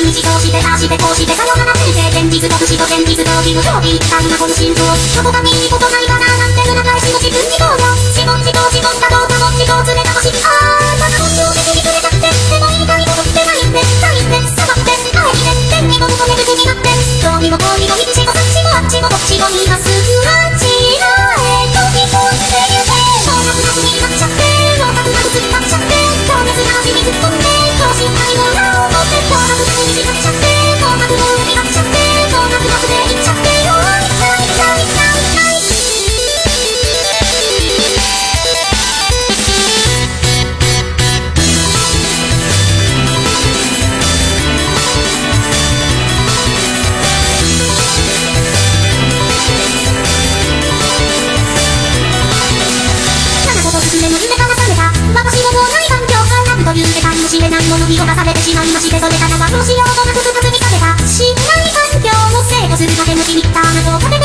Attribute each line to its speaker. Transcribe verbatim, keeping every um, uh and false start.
Speaker 1: 日そうしてああしてこうしてさよならって現実と不死と現実と義務表記大なこの心臓どこかにいいことないかななんて裏返しの自分にこうよ自問自答自問かどうかも自答連れた星あーまた本当で振りくれちゃってでもいいかに戻ってないんでないんで下がって帰って天にも求める気になってどうにもこうにも道もそっちもあっちもどっちもみんなすぐあちらへ飛び込んでゆけ小学なしになっちゃって老学なくつになっちゃって情熱なしに突っ込んで等身大の裏を持って小学なしになっちゃって高額の上になっちゃって高額なくでいっちゃってよーいないないないない娘の夢から覚めた私の脳内環境からなんという世界の知れないものに侵されてしまいましてそれからはどうしようもなく深く見かけた信頼環境を制御するだけのリミッターなど